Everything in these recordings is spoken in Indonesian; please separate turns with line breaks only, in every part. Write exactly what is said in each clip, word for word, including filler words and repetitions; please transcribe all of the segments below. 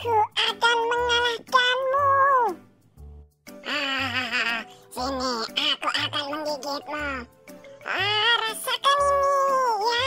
Aku akan mengalahkanmu. Ah, sini aku akan menggigitmu. Ah, rasakan ini ya.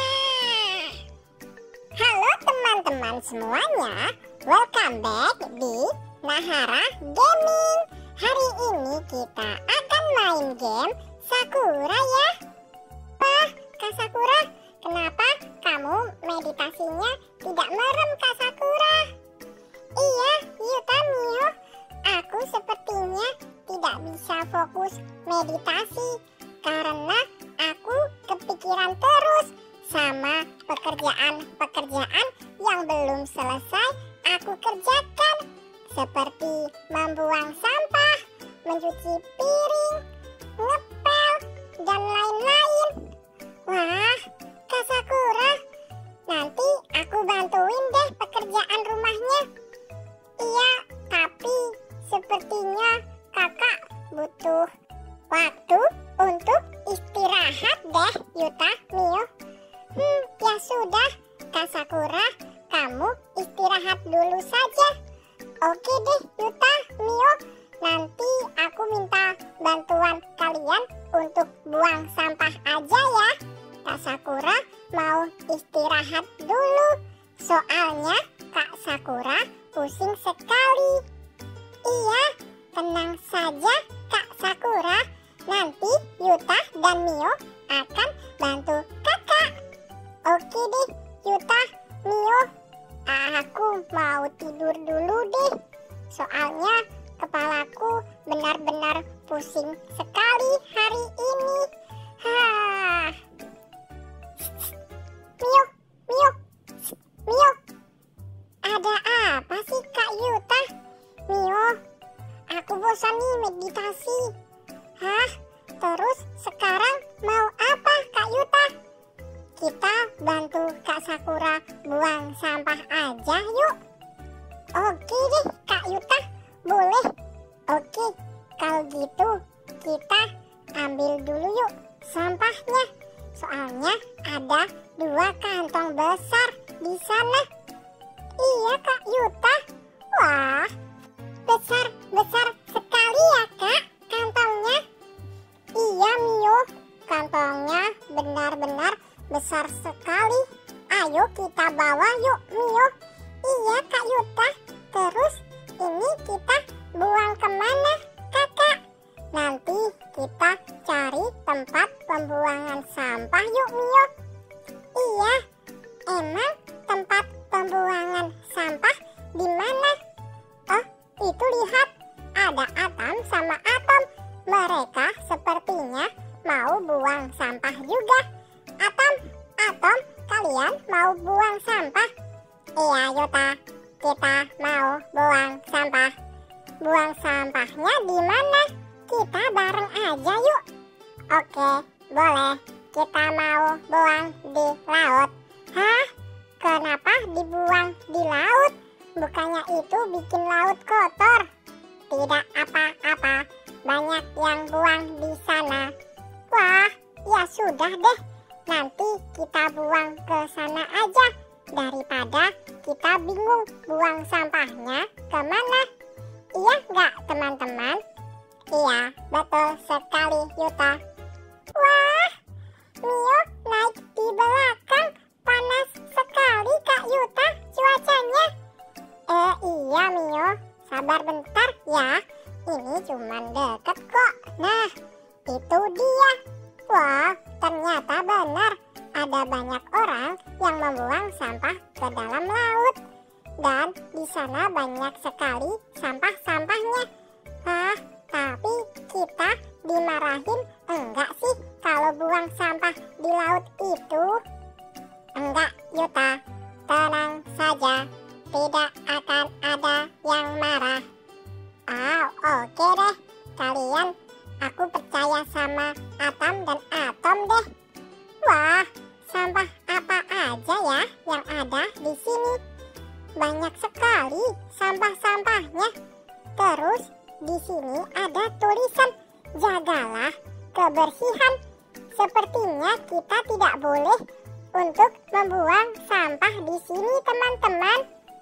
Halo teman-teman semuanya, welcome back di Nahara Gaming. Hari ini kita akan main game Sakura ya. Wah, Kak Sakura, kenapa kamu meditasinya tidak merem, Kak Sakura? Iya, Yuta Mio, aku sepertinya tidak bisa fokus meditasi karena aku kepikiran terus sama pekerjaan-pekerjaan yang belum selesai aku kerjakan, seperti membuang sampah, mencuci piring, ngepel, dan lain-lain. Wah, Kak Sakura, nanti aku bantuin deh pekerjaan rumahnya. Iya, tapi sepertinya kakak butuh waktu untuk istirahat deh, Yuta Mio. Hmm, ya sudah, Kak Sakura, kamu istirahat dulu saja. Oke deh, Yuta Mio, nanti aku minta bantuan kalian untuk buang sampah aja ya. Kak Sakura mau istirahat dulu, soalnya Kak Sakura pusing sekali. Iya, tenang saja Kak Sakura, nanti Yuta dan Mio akan bantu kakak. Oke deh Yuta, Mio, aku mau tidur dulu deh, soalnya kepalaku benar-benar pusing sekali hari ini. Hah. Mio, Mio, Mio, ada apa sih Kak Yuta? Mio, aku bosan nih meditasi. Hah? Terus sekarang mau apa Kak Yuta? Kita bantu Kak Sakura buang sampah aja yuk. Oke deh Kak Yuta, boleh. Oke, kalau gitu kita ambil dulu yuk sampahnya. Soalnya ada dua kantong besar di sana. Iya Kak Yuta. Wah, besar-besar sekali ya Kak kantongnya. Iya Mio, kantongnya benar-benar besar sekali. Ayo kita bawa yuk Mio. Iya Kak Yuta. Terus ini kita buang kemana kakak? Nanti kita cari tempat pembuangan sampah yuk Mio. Iya, emang tempat pembuangan sampah di mana? Oh, itu lihat, ada Atom sama Atom. Mereka sepertinya mau buang sampah juga. Atom, Atom, kalian mau buang sampah? Iya Yuta, kita mau buang sampah. Buang sampahnya di mana? Kita bareng aja yuk. Oke, boleh. Kita mau buang di laut. Hah? Kenapa dibuang di laut? Bukannya itu bikin laut kotor? Tidak apa-apa, banyak yang buang di sana. Wah, ya sudah deh. Nanti kita buang ke sana aja, daripada kita bingung buang sampahnya kemana. Iya nggak teman-teman? Iya, betul sekali Yuta. Wah, Mio naik di belakang. Panas sekali Kak Yuta cuacanya. Eh iya Mio, sabar bentar ya. Ini cuman deket kok. Nah, itu dia. Wah, ternyata benar. Ada banyak orang yang membuang sampah ke dalam laut. Dan di sana banyak sekali sampah-sampahnya. Hah, tapi kita dimarahin enggak sih kalau buang sampah di laut itu? Enggak Yuta, tenang saja, tidak akan ada yang marah. Oh, oke deh, kalian, aku percaya sama Atom dan Atom deh. Wah, sampah apa aja ya yang ada di sini? Banyak sekali sampah-sampahnya. Terus di sini ada tulisan, jagalah kebersihan. Sepertinya kita tidak boleh untuk membuang sampah di sini teman-teman.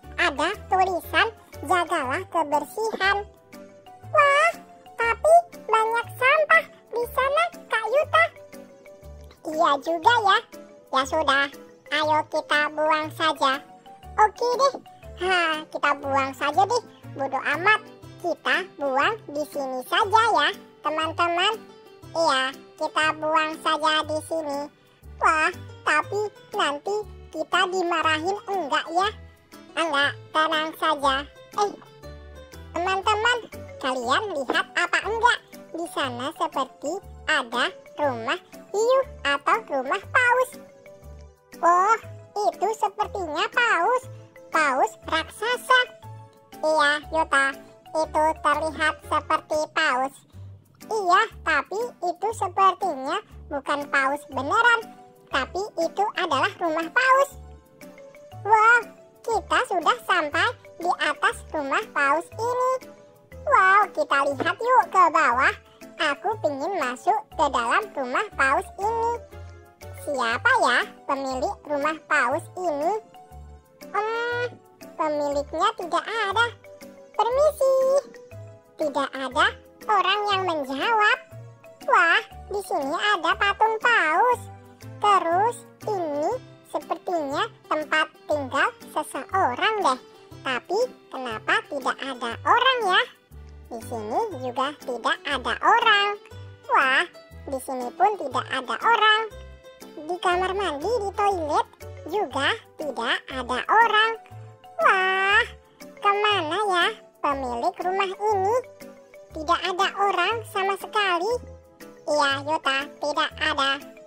ada tulisan jagalah kebersihan. Wah, tapi banyak sampah di sana, Kak Yuta. Iya juga ya. Ya sudah, ayo kita buang saja. Oke deh. Ha, kita buang saja deh. Bodo amat. Kita buang di sini saja ya, teman-teman. Iya, kita buang saja di sini. Wah, tapi nanti kita dimarahin enggak ya? Enggak, tenang saja. Eh, teman-teman, kalian lihat apa enggak? Di sana seperti ada rumah hiu atau rumah paus. Oh, itu sepertinya paus. Paus raksasa. Iya, Yuta, itu terlihat seperti paus. Iya, tapi itu sepertinya bukan paus beneran, tapi itu adalah rumah paus. Wow, kita sudah sampai di atas rumah paus ini. Wow, kita lihat yuk ke bawah. Aku ingin masuk ke dalam rumah paus ini. Siapa ya pemilik rumah paus ini? Hmm, pemiliknya tidak ada. Permisi. Tidak ada orang yang menjawab. Wah, di sini ada patung paus. Terus ini sepertinya tempat tinggal seseorang deh. Tapi kenapa tidak ada orang ya? Di sini juga tidak ada orang. Wah, di sini pun tidak ada orang. Di kamar mandi, di toilet juga tidak ada orang. Wah, kemana ya pemilik rumah ini? Tidak ada orang sama sekali. Iya, Yuta, tidak ada.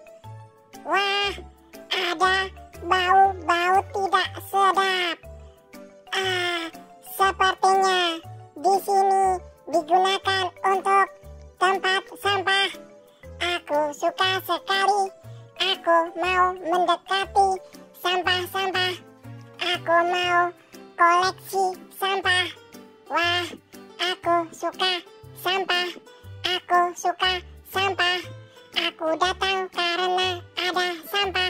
Wah, ada bau-bau tidak sedap. Ah, sepertinya di sini digunakan untuk tempat sampah. Aku suka sekali. Aku mau mendekati sampah-sampah. Aku mau koleksi sampah. Wah, aku suka sampah. Aku suka sampah. Aku datang karena ada sampah.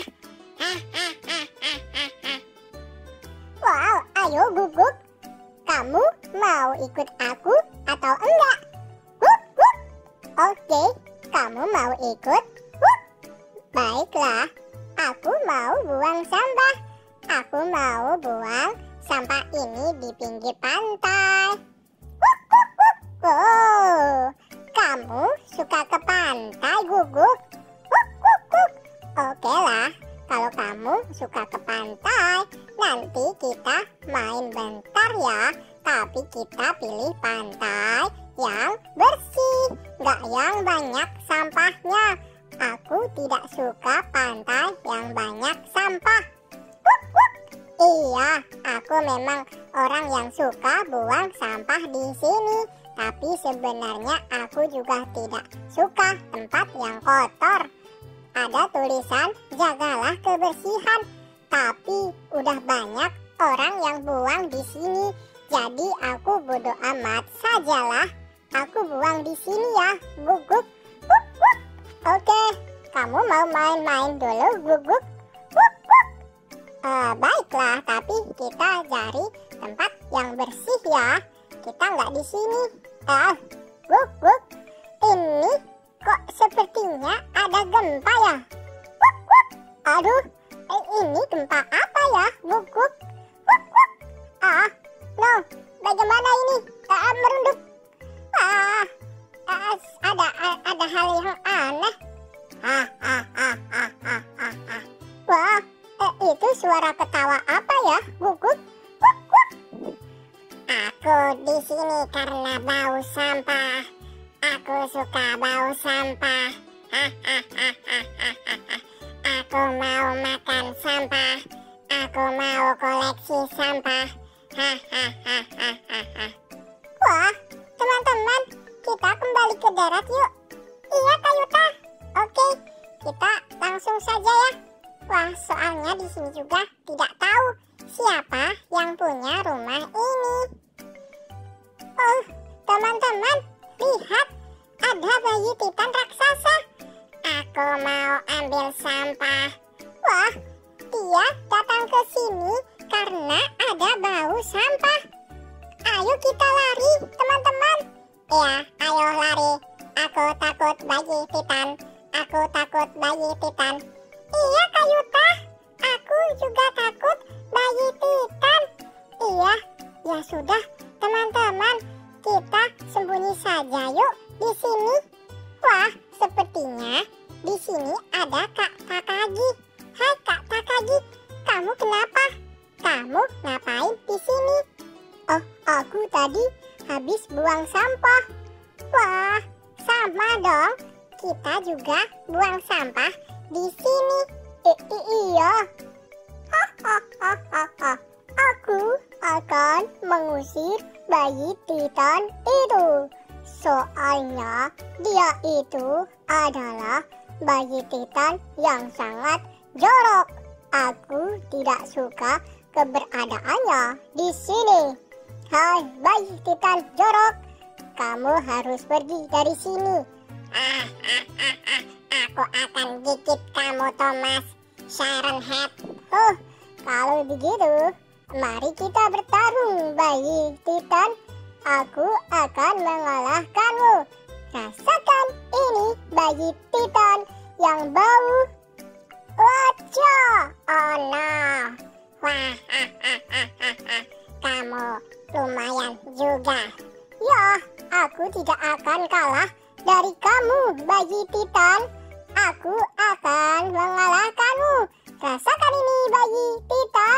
Wow, ayo Guguk. Kamu mau ikut aku atau enggak? Wuk, wuk. Oke, kamu mau ikut? Wuk. Baiklah, aku mau buang sampah. Aku mau buang sampah ini di pinggir pantai. Wuk, wuk, wuk. Oh, kamu suka ke pantai, Guguk? Wuk, wuk, wuk. Oke lah, kalau kamu suka ke pantai, nanti kita main bentar ya. Tapi kita pilih pantai yang bersih, gak yang banyak sampahnya. Aku tidak suka pantai yang banyak sampah. Wuk, wuk. Iya, aku memang orang yang suka buang sampah di sini. Tapi sebenarnya aku juga tidak suka tempat yang kotor. Ada tulisan jagalah kebersihan, tapi udah banyak orang yang buang di sini. Jadi aku bodo amat sajalah. Aku buang di sini ya, Guguk. Wuk, wuk. Oke, kamu mau main-main dulu, Guguk? Wuk, wuk. Uh, baiklah, tapi kita cari tempat yang bersih ya. Kita nggak di sini. Ah, Guguk, Guguk. Ini kok sepertinya ada gempa ya? Wuk, wuk. Aduh, eh, ini gempa apa ya, Guguk? Wuk, wuk. Ah, no, bagaimana ini? Ah, merunduk. Ah, ah, ada ada hal yang aneh. Ah, ah, ah, ah, ah, ah, ah. Wah, eh, itu suara ketawa apa ya, Guguk? Wuk, wuk. Aku di sini karena bau sampah. Aku suka bau sampah. Ah, ah, ah, ah, ah, ah. Aku mau makan sampah. Aku mau koleksi sampah. Hahaha. Wah, teman-teman, kita kembali ke darat yuk. Iya, Kak Yuta. Oke, kita langsung saja ya. Wah, soalnya di sini juga tidak tahu siapa yang punya rumah ini. Oh, teman-teman, lihat, ada bayi titan raksasa. Aku mau ambil sampah. Wah, dia datang ke sini karena ada bau sampah. Ayo kita lari, teman-teman. Ya, ayo lari. Aku takut bayi Titan. Aku takut bayi Titan. Iya, Kak Yuta. Aku juga takut bayi Titan. Iya, ya sudah, teman-teman. Kita sembunyi saja yuk di sini. Wah, sepertinya di sini ada Kak Takagi. Hai Kak Takagi, kamu kenapa? Kamu ngapain di sini? Oh, aku tadi habis buang sampah. Wah, sama dong. Kita juga buang sampah di sini. I i iya. Hahaha. Aku akan mengusir bayi Titan itu. Soalnya dia itu adalah bayi Titan yang sangat jorok. Aku tidak suka keberadaannya di sini. Hai bayi Titan jorok, kamu harus pergi dari sini. Ah, ah, ah, ah. Aku akan gigit kamu, Thomas Sarenhead. Oh, kalau begitu, mari kita bertarung, bayi Titan. Aku akan mengalahkanmu. Rasakan ini, bayi Titan yang bau. Wajah, oh no. Wah, ah, ah, ah, ah, ah. Kamu lumayan juga. Ya, aku tidak akan kalah dari kamu, bayi Titan. Aku akan mengalahkanmu. Rasakan ini, bayi Titan.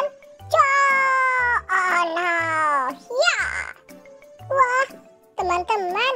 Cah, oh no. Ya. Wah, teman-teman.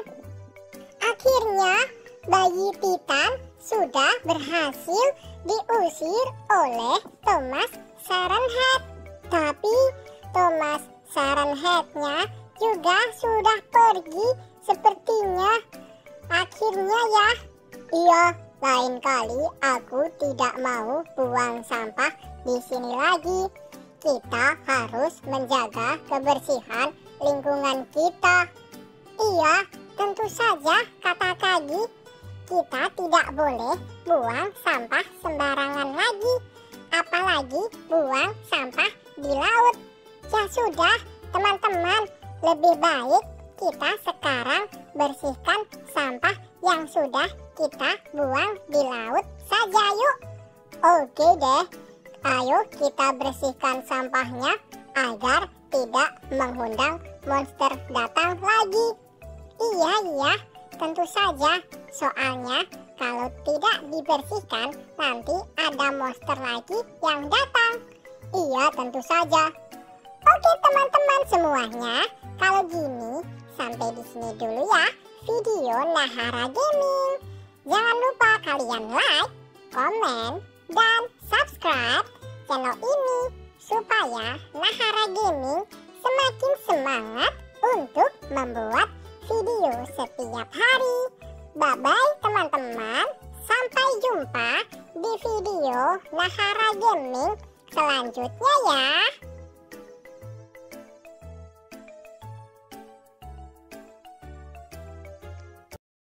Akhirnya bayi Titan sudah berhasil diusir oleh Thomas Sarenhead. Tapi Thomas Sarenhead-nya juga sudah pergi sepertinya. Akhirnya ya. Iya, lain kali aku tidak mau buang sampah di sini lagi. Kita harus menjaga kebersihan lingkungan kita. Iya, tentu saja kata Kagi. Kita tidak boleh buang sampah sembarangan lagi. Apalagi buang sampah di laut. Ya sudah, teman-teman, lebih baik kita sekarang bersihkan sampah yang sudah kita buang di laut saja yuk. Oke deh, ayo kita bersihkan sampahnya agar tidak mengundang monster datang lagi. Iya, iya, tentu saja. Soalnya kalau tidak dibersihkan, nanti ada monster lagi yang datang. Iya, tentu saja. Oke teman-teman semuanya, kalau gini sampai di sini dulu ya video Nahara Gaming. Jangan lupa kalian like, komen, dan subscribe channel ini supaya Nahara Gaming semakin semangat untuk membuat video setiap hari. Bye-bye teman-teman, sampai jumpa di video Nahara Gaming selanjutnya ya.